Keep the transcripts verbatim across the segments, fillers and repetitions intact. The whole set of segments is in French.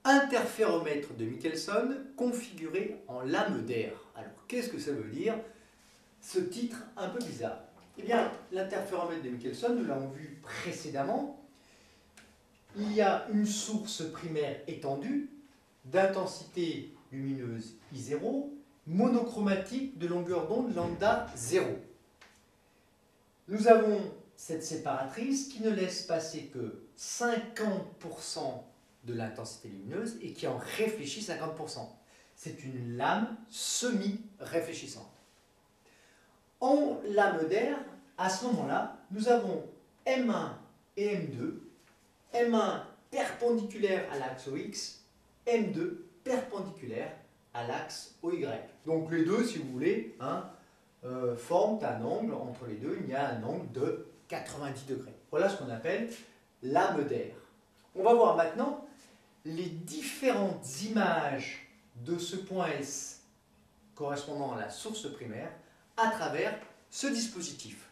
Interféromètre de Michelson configuré en lame d'air. Alors, qu'est-ce que ça veut dire, ce titre un peu bizarre? Eh bien, l'interféromètre de Michelson, nous l'avons vu précédemment, il y a une source primaire étendue d'intensité lumineuse I zéro, monochromatique de longueur d'onde lambda zéro. Nous avons cette séparatrice qui ne laisse passer que cinquante pour cent de l'intensité lumineuse et qui en réfléchit cinquante pour cent. C'est une lame semi-réfléchissante. En lame d'air, à ce moment-là, nous avons M un et M deux, M un perpendiculaire à l'axe O X, M deux perpendiculaire à l'axe O Y. Donc les deux, si vous voulez, hein, euh, forment un angle, entre les deux, il y a un angle de quatre-vingt-dix degrés. Voilà ce qu'on appelle lame d'air. On va voir maintenant les différentes images de ce point S correspondant à la source primaire à travers ce dispositif.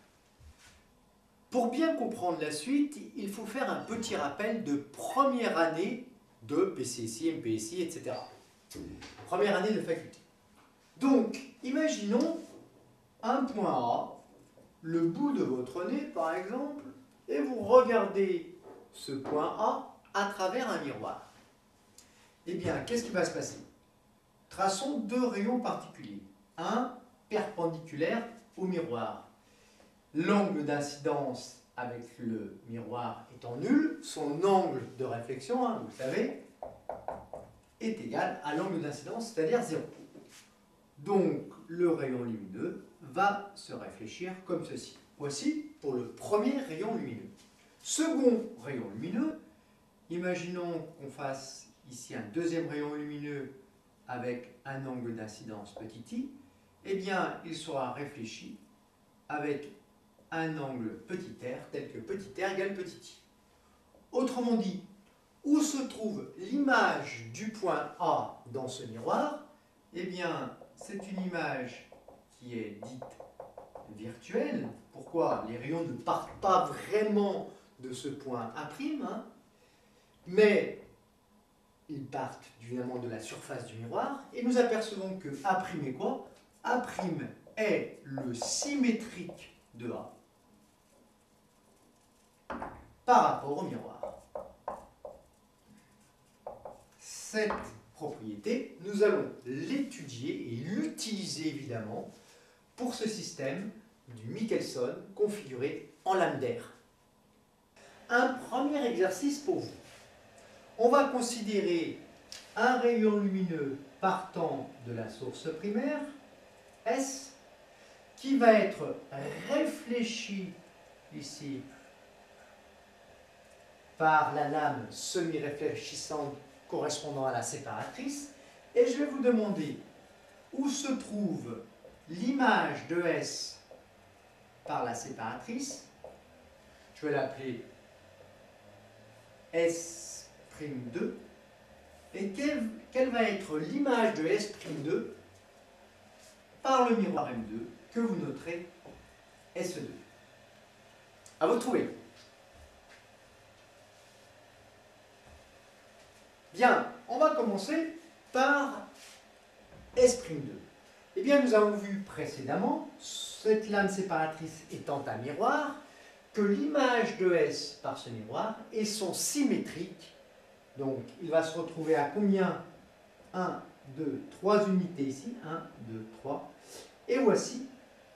Pour bien comprendre la suite, il faut faire un petit rappel de première année de P C S I, M P S I, et cetera. Première année de faculté. Donc, imaginons un point A, le bout de votre nez par exemple, et vous regardez ce point A à travers un miroir. Eh bien, qu'est-ce qui va se passer? Traçons deux rayons particuliers. Un perpendiculaire au miroir. L'angle d'incidence avec le miroir étant nul, son angle de réflexion, hein, vous le savez, est égal à l'angle d'incidence, c'est-à-dire zéro. Donc, le rayon lumineux va se réfléchir comme ceci. Voici pour le premier rayon lumineux. Second rayon lumineux, imaginons qu'on fasse ici un deuxième rayon lumineux avec un angle d'incidence petit i, eh bien, il sera réfléchi avec un angle petit r, tel que petit r égale petit i. Autrement dit, où se trouve l'image du point A dans ce miroir? Eh bien, c'est une image qui est dite virtuelle. Pourquoi? Les rayons ne partent pas vraiment de ce point A', hein, mais ils partent évidemment de la surface du miroir, et nous apercevons que A' est quoi? A' est le symétrique de A par rapport au miroir. Cette propriété, nous allons l'étudier et l'utiliser évidemment pour ce système du Michelson configuré en lame d'air. Un premier exercice pour vous. On va considérer un rayon lumineux partant de la source primaire, S, qui va être réfléchi ici par la lame semi-réfléchissante correspondant à la séparatrice, et je vais vous demander où se trouve l'image de S par la séparatrice. Je vais l'appeler S' deux, et quelle, quelle va être l'image de S' deux par le miroir M deux que vous noterez S deux. À vous de trouver. Bien, on va commencer par S' deux. Eh bien, nous avons vu précédemment, cette lame séparatrice étant un miroir, que l'image de S par ce miroir est son symétrique. Donc, il va se retrouver à combien? un, deux, trois unités ici. un, deux, trois. Et voici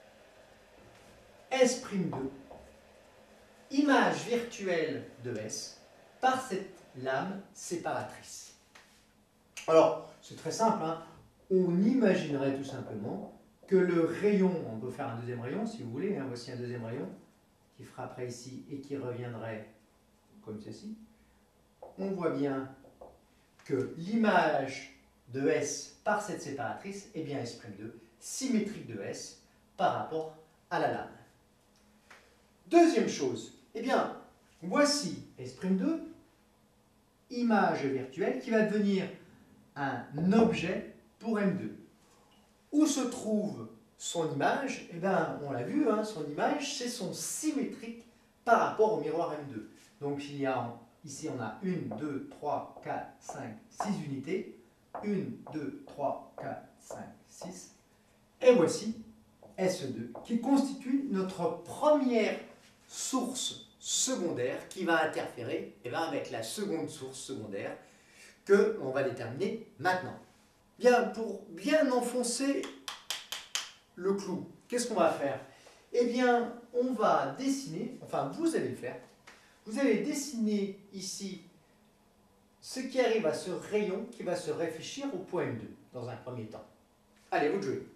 S' deux, image virtuelle de S par cette lame séparatrice. Alors, c'est très simple, hein. On imaginerait tout simplement que le rayon, on peut faire un deuxième rayon si vous voulez, hein. Voici un deuxième rayon qui frapperait ici et qui reviendrait comme ceci. On voit bien que l'image de S par cette séparatrice est bien S' deux, symétrique de S par rapport à la lame. Deuxième chose, eh bien, voici S' deux, image virtuelle qui va devenir un objet pour M deux. Où se trouve son image? Eh bien, on l'a vu, hein, son image, c'est son symétrique par rapport au miroir M deux. Donc, il y a ici on a une, deux, trois, quatre, cinq, six unités. une, deux, trois, quatre, cinq, six. Et voici S deux, qui constitue notre première source secondaire qui va interférer et va avec la seconde source secondaire que on va déterminer maintenant. Bien, pour bien enfoncer le clou, qu'est-ce qu'on va faire? Eh bien, on va dessiner, enfin vous allez le faire, vous allez dessiner ici ce qui arrive à ce rayon qui va se réfléchir au point M deux dans un premier temps. Allez, vous jouez.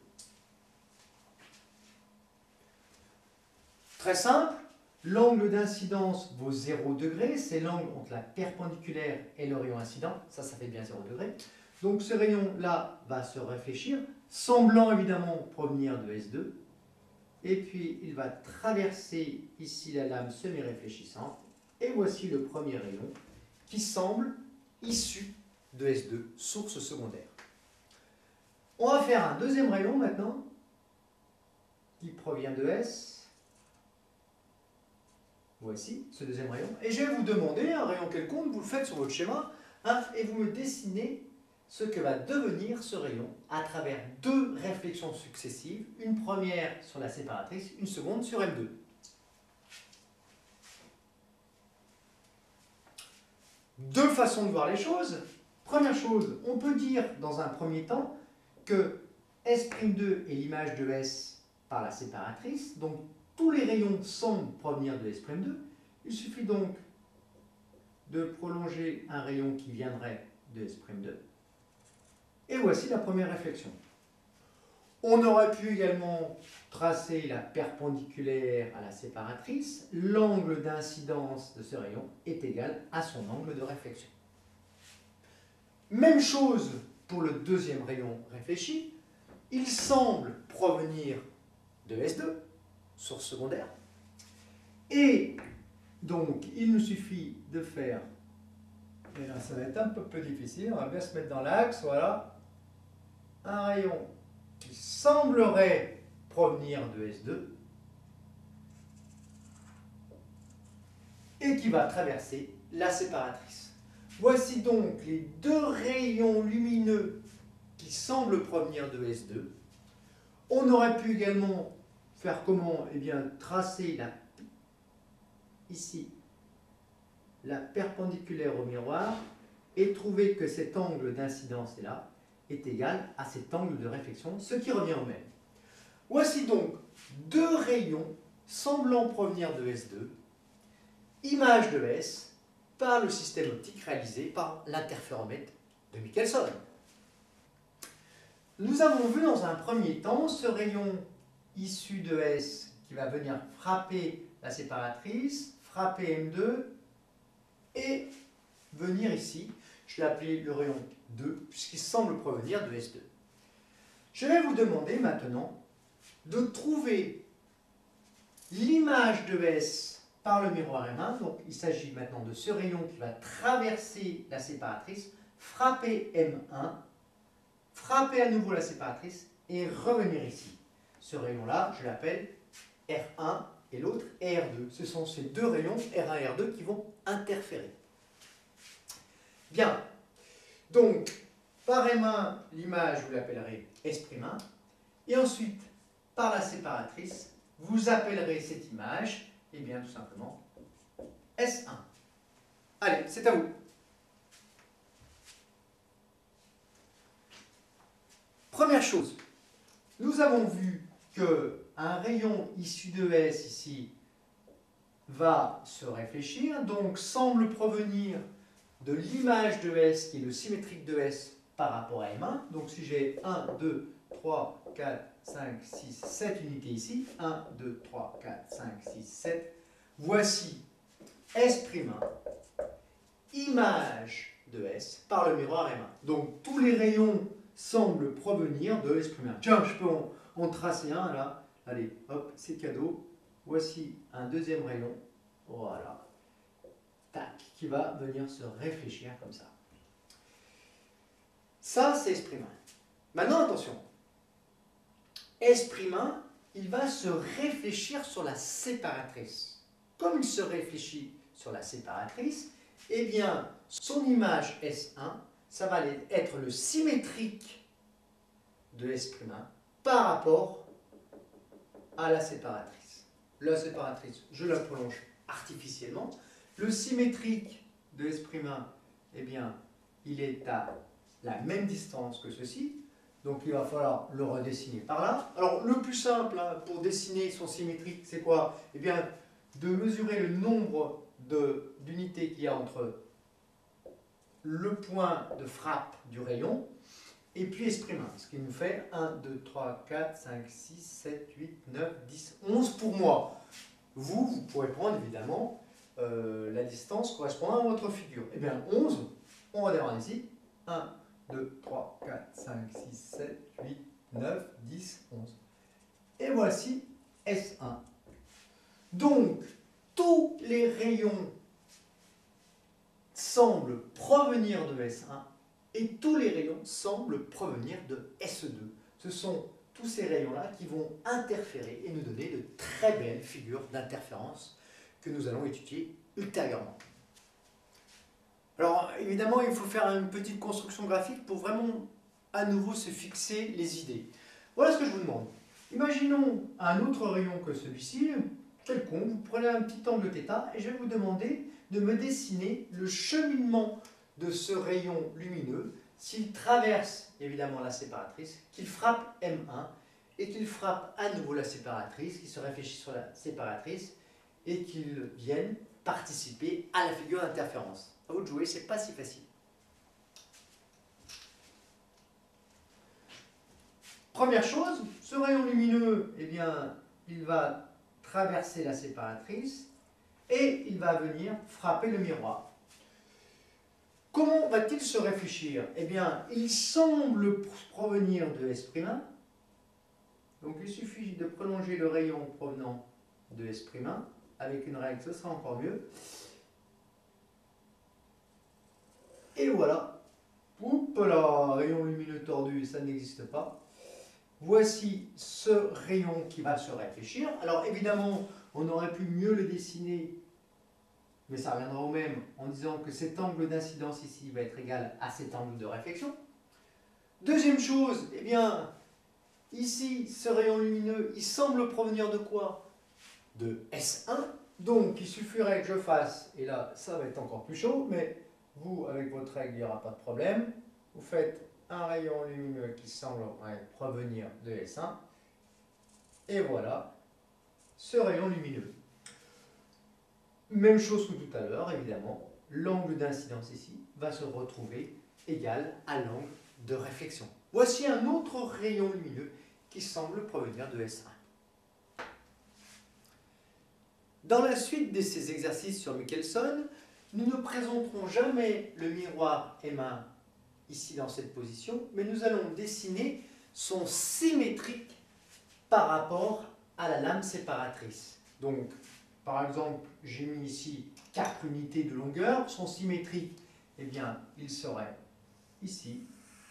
Très simple, l'angle d'incidence vaut zéro degré, c'est l'angle entre la perpendiculaire et le rayon incident, ça, ça fait bien zéro degré. Donc ce rayon-là va se réfléchir, semblant évidemment provenir de S deux, et puis il va traverser ici la lame semi-réfléchissante, et voici le premier rayon qui semble issu de S deux, source secondaire. On va faire un deuxième rayon maintenant, qui provient de S. Voici ce deuxième rayon. Et je vais vous demander un rayon quelconque, vous le faites sur votre schéma, hein, et vous me dessinez ce que va devenir ce rayon à travers deux réflexions successives, une première sur la séparatrice, une seconde sur M deux. Deux façons de voir les choses. Première chose, on peut dire dans un premier temps que S' deux est l'image de S par la séparatrice, donc tous les rayons semblent provenir de S' deux. Il suffit donc de prolonger un rayon qui viendrait de S' deux. Et voici la première réflexion. On aurait pu également tracer la perpendiculaire à la séparatrice. L'angle d'incidence de ce rayon est égal à son angle de réflexion. Même chose pour le deuxième rayon réfléchi. Il semble provenir de S deux, source secondaire. Et donc, il nous suffit de faire, et là ça va être un peu plus difficile, on va bien se mettre dans l'axe, voilà, un rayon qui semblerait provenir de S deux et qui va traverser la séparatrice. Voici donc les deux rayons lumineux qui semblent provenir de S deux. On aurait pu également faire comment? Eh bien, tracer la, ici la perpendiculaire au miroir et trouver que cet angle d'incidence est là est égal à cet angle de réflexion, ce qui revient au même. Voici donc deux rayons semblant provenir de S deux, image de S par le système optique réalisé par l'interféromètre de Michelson. Nous avons vu dans un premier temps ce rayon issu de S qui va venir frapper la séparatrice, frapper M deux et venir ici. Je l'ai appelé le rayon deux puisqu'il semble provenir de S deux. Je vais vous demander maintenant de trouver l'image de S par le miroir M un. Donc il s'agit maintenant de ce rayon qui va traverser la séparatrice, frapper M un, frapper à nouveau la séparatrice et revenir ici. Ce rayon-là, je l'appelle R un et l'autre R deux. Ce sont ces deux rayons R un et R deux qui vont interférer. Bien. Donc, par M un, l'image, vous l'appellerez S' un. Et ensuite, par la séparatrice, vous appellerez cette image, eh bien, tout simplement, S un. Allez, c'est à vous. Première chose, nous avons vu qu'un rayon issu de S ici va se réfléchir, donc semble provenir de l'image de S qui est le symétrique de S par rapport à M un. Donc si j'ai un, deux, trois, quatre, cinq, six, sept unités ici, un, deux, trois, quatre, cinq, six, sept, voici S' un, image de S par le miroir M un. Donc tous les rayons semblent provenir de S'. Tiens, je peux en, en tracer un là. Allez, hop, c'est cadeau. Voici un deuxième rayon. Voilà. Tac, qui va venir se réfléchir comme ça. Ça, c'est S'. Maintenant, attention. S', il va se réfléchir sur la séparatrice. Comme il se réfléchit sur la séparatrice, eh bien, son image S un, ça va être le symétrique de S' un par rapport à la séparatrice. La séparatrice, je la prolonge artificiellement. Le symétrique de S' un, eh bien, il est à la même distance que ceci. Donc il va falloir le redessiner par là. Alors le plus simple hein, pour dessiner son symétrique, c'est quoi? Eh bien, de mesurer le nombre d'unités qu'il y a entre le point de frappe du rayon et puis S' un. Ce qui nous fait un, deux, trois, quatre, cinq, six, sept, huit, neuf, dix, onze pour moi. Vous, vous pourrez prendre évidemment euh, la distance correspondant à votre figure. Eh bien onze, on va démarrer ici. un, deux, trois, quatre, cinq, six, sept, huit, neuf, dix, onze. Et voici S un. Donc, tous les rayons semblent provenir de S un et tous les rayons semblent provenir de S deux. Ce sont tous ces rayons-là qui vont interférer et nous donner de très belles figures d'interférence que nous allons étudier ultérieurement. Alors évidemment, il faut faire une petite construction graphique pour vraiment à nouveau se fixer les idées. Voilà ce que je vous demande. Imaginons un autre rayon que celui-ci, quelconque, vous prenez un petit angle θ et je vais vous demander de me dessiner le cheminement de ce rayon lumineux s'il traverse évidemment la séparatrice, qu'il frappe M un et qu'il frappe à nouveau la séparatrice, qu'il se réfléchit sur la séparatrice et qu'il vienne participer à la figure d'interférence. À vous de jouer, c'est pas si facile. Première chose, ce rayon lumineux, eh bien, il va traverser la séparatrice et il va venir frapper le miroir. Comment va-t-il se réfléchir? Eh bien, il semble provenir de S' un. Donc, il suffit de prolonger le rayon provenant de S' un. Avec une règle, ce sera encore mieux. Et voilà. Oups là, rayon lumineux tordu, ça n'existe pas. Voici ce rayon qui va se réfléchir. Alors évidemment, on aurait pu mieux le dessiner, mais ça reviendra au même, en disant que cet angle d'incidence ici va être égal à cet angle de réflexion. Deuxième chose, eh bien, ici, ce rayon lumineux, il semble provenir de quoi? De S un. Donc, il suffirait que je fasse, et là, ça va être encore plus chaud, mais vous, avec votre règle, il n'y aura pas de problème. Vous faites un rayon lumineux qui semble provenir de S un. Et voilà ce rayon lumineux. Même chose que tout à l'heure, évidemment, l'angle d'incidence ici va se retrouver égal à l'angle de réflexion. Voici un autre rayon lumineux qui semble provenir de S un. Dans la suite de ces exercices sur Michelson, nous ne présenterons jamais le miroir M un ici dans cette position, mais nous allons dessiner son symétrique par rapport à la lame séparatrice. Donc, par exemple, j'ai mis ici quatre unités de longueur, son symétrique, eh bien, il serait ici,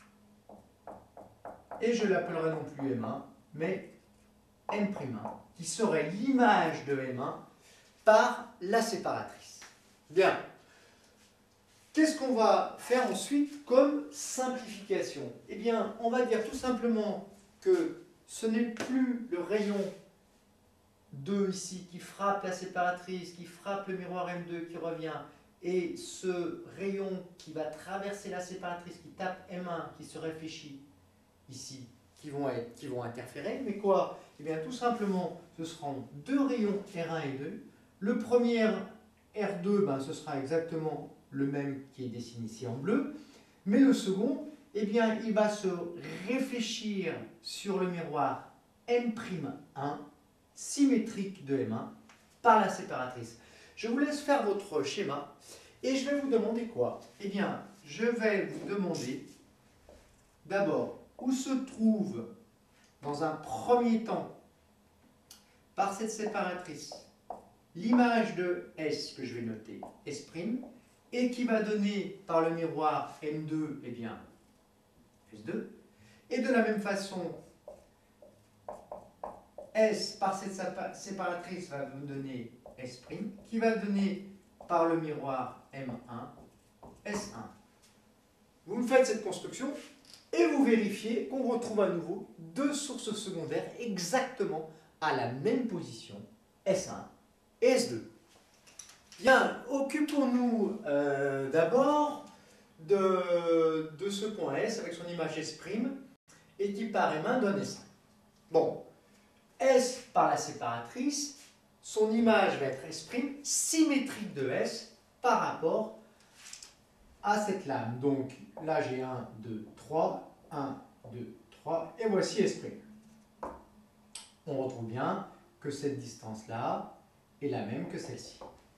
et je l'appellerai non plus M un, mais M' un, qui serait l'image de M un par la séparatrice. Bien. Qu'est-ce qu'on va faire ensuite comme simplification? Eh bien, on va dire tout simplement que ce n'est plus le rayon deux ici qui frappe la séparatrice, qui frappe le miroir M deux qui revient, et ce rayon qui va traverser la séparatrice, qui tape M un, qui se réfléchit ici, qui vont, être, qui vont interférer. Mais quoi? Eh bien, tout simplement, ce seront deux rayons R un et deux. Le premier R deux, ben, ce sera exactement le même qui est dessiné ici en bleu, mais le second, eh bien, il va se réfléchir sur le miroir M' un, symétrique de M un, par la séparatrice. Je vous laisse faire votre schéma, et je vais vous demander quoi? Eh bien, je vais vous demander, d'abord, où se trouve, dans un premier temps, par cette séparatrice, l'image de S que je vais noter, S', et qui va donner par le miroir M deux, eh bien, S deux. Et de la même façon, S par cette séparatrice va vous donner S', qui va donner par le miroir M un, S un. Vous me faites cette construction et vous vérifiez qu'on retrouve à nouveau deux sources secondaires exactement à la même position, S un et S deux. Bien, occupons-nous euh, d'abord de, de ce point S avec son image S' et qui par M un donne S un. Bon, S par la séparatrice, son image va être S' symétrique de S par rapport à cette lame. Donc là j'ai un, deux, trois, un, deux, trois, et voici S'. On retrouve bien que cette distance-là est la même que celle-ci.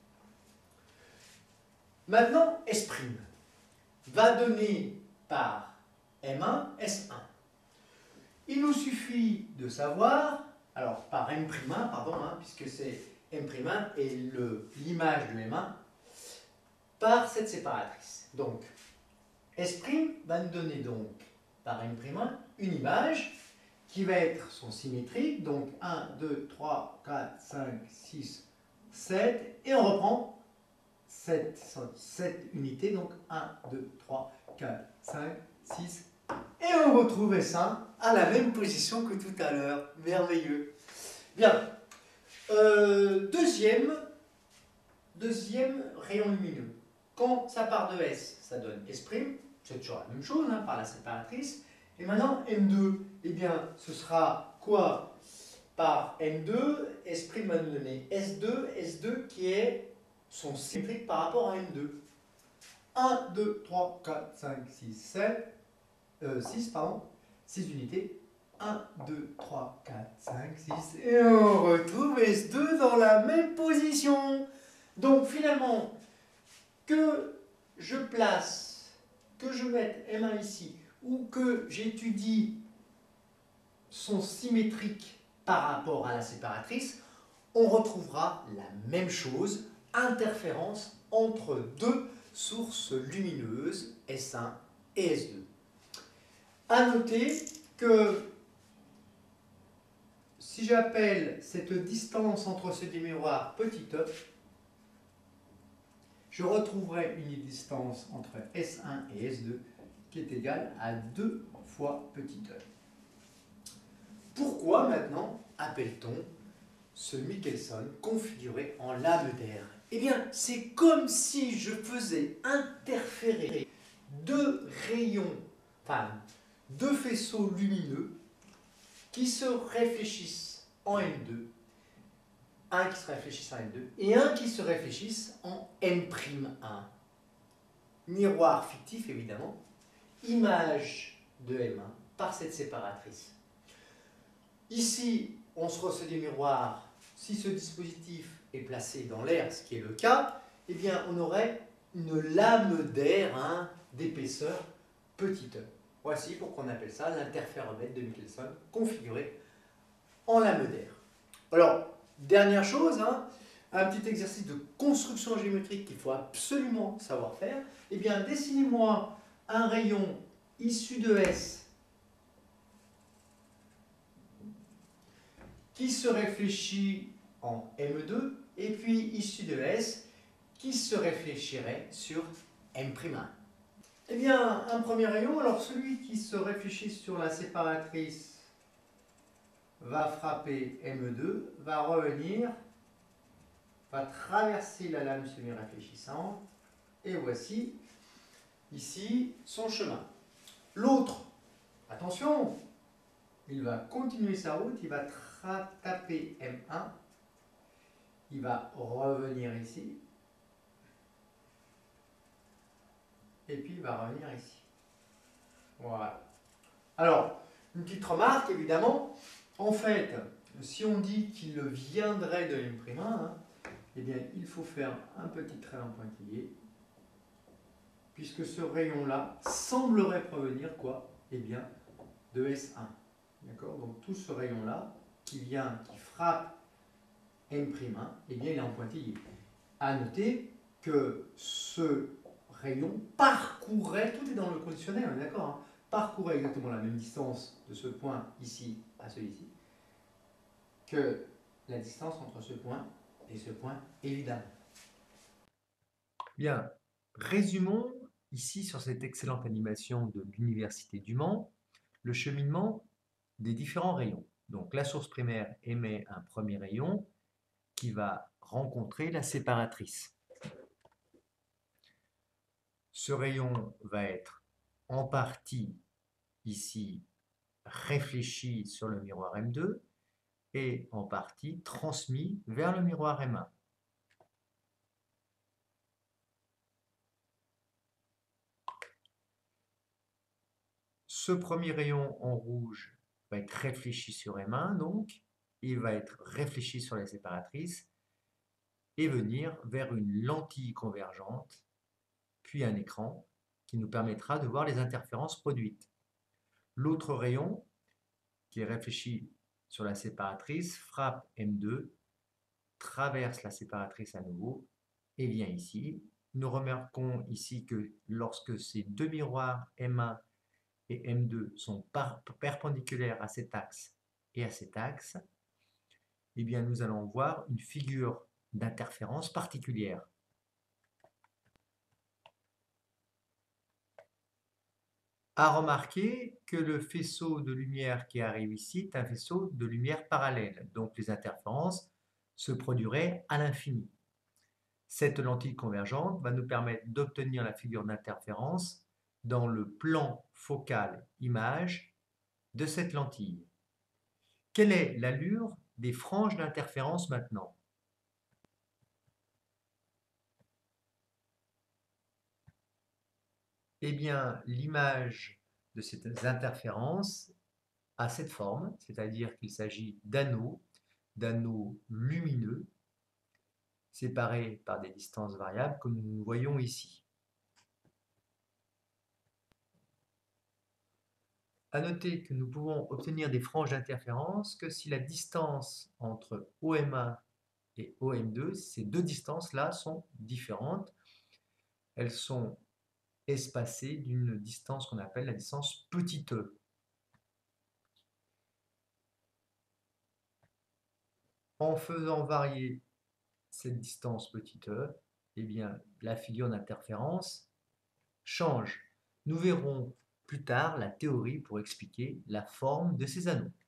Maintenant, S' va donner par M un, S un. Il nous suffit de savoir, alors par M' un, pardon, hein, puisque c'est M' un et l'image de M un, par cette séparatrice. Donc, S' va nous donner donc par M' un une image qui va être son symétrique, donc un, deux, trois, quatre, cinq, six, sept, et on reprend cette, cette unité, donc un, deux, trois, quatre, cinq, six, et on retrouve S un à la même position que tout à l'heure. Merveilleux. Bien. Euh, deuxième, deuxième rayon lumineux. Quand ça part de S, ça donne S', c'est toujours la même chose, hein, par la séparatrice. Et maintenant, M deux, eh bien, ce sera quoi? Par M deux, S' va nous donner S deux, S deux qui est son symétrique par rapport à M deux. un, deux, trois, quatre, cinq, six, sept, euh, six, pardon, six unités. un, deux, trois, quatre, cinq, six, et on retrouve S deux dans la même position. Donc finalement, que je place, que je mette M un ici, ou que j'étudie son symétrique par rapport à la séparatrice, on retrouvera la même chose, interférence entre deux sources lumineuses, S un et S deux. À noter que si j'appelle cette distance entre ces deux miroirs petit e, je retrouverai une distance entre S un et S deux qui est égale à deux fois petit e. Pourquoi maintenant appelle-t-on ce Michelson configuré en lame d'air? Eh bien, c'est comme si je faisais interférer deux rayons, enfin, deux faisceaux lumineux qui se réfléchissent en M deux, un qui se réfléchisse en M deux et un qui se réfléchisse en M' un. Miroir fictif évidemment, image de M un par cette séparatrice. Ici, on se reçoit des miroirs, si ce dispositif est placé dans l'air, ce qui est le cas, eh bien on aurait une lame d'air, hein, d'épaisseur petit e. Voici pourquoi on appelle ça l'interféromètre de Michelson configuré en lame d'air. Alors, dernière chose, hein, un petit exercice de construction géométrique qu'il faut absolument savoir faire. Eh bien, dessinez-moi un rayon issu de S qui se réfléchit en M deux et puis issu de S qui se réfléchirait sur M' un. Eh bien, un premier rayon, alors celui qui se réfléchit sur la séparatrice va frapper M deux, va revenir, va traverser la lame semi-réfléchissante, et voici ici son chemin. L'autre, attention, il va continuer sa route, il va taper M un, il va revenir ici, et puis il va revenir ici. Voilà. Alors, une petite remarque, évidemment, en fait, si on dit qu'il viendrait de M' un, hein, eh bien, il faut faire un petit trait en pointillé, puisque ce rayon-là semblerait provenir, quoi? Eh bien, de S un. D'accord? Donc, tout ce rayon-là, qui vient, qui frappe M' un, eh bien, il est en pointillé. À noter que ce rayon parcourait, tout est dans le conditionnel, on est d'accord, hein, parcourait exactement la même distance de ce point ici à celui-ci que la distance entre ce point et ce point, évidemment. Bien, résumons ici sur cette excellente animation de l'Université du Mans, le cheminement des différents rayons. Donc la source primaire émet un premier rayon qui va rencontrer la séparatrice. Ce rayon va être en partie ici réfléchi sur le miroir M deux et en partie transmis vers le miroir M un. Ce premier rayon en rouge va être réfléchi sur M un, donc il va être réfléchi sur la séparatrice et venir vers une lentille convergente, puis un écran qui nous permettra de voir les interférences produites. L'autre rayon, qui est réfléchi sur la séparatrice, frappe M deux, traverse la séparatrice à nouveau et vient ici. Nous remarquons ici que lorsque ces deux miroirs M un et M deux sont perpendiculaires à cet axe et à cet axe, eh bien nous allons voir une figure d'interférence particulière. À remarquer que le faisceau de lumière qui arrive ici est un faisceau de lumière parallèle, donc les interférences se produiraient à l'infini. Cette lentille convergente va nous permettre d'obtenir la figure d'interférence dans le plan focal image de cette lentille. Quelle est l'allure des franges d'interférence maintenant? Eh bien, l'image de ces interférences a cette forme, c'est-à-dire qu'il s'agit d'anneaux, d'anneaux lumineux, séparés par des distances variables, comme nous voyons ici. À noter que nous pouvons obtenir des franges d'interférence que si la distance entre O M un et O M deux, ces deux distances-là sont différentes. Elles sont espacées d'une distance qu'on appelle la distance petit e. En faisant varier cette distance petit e, eh bien, la figure d'interférence change. Nous verrons plus tard la théorie pour expliquer la forme de ces anneaux.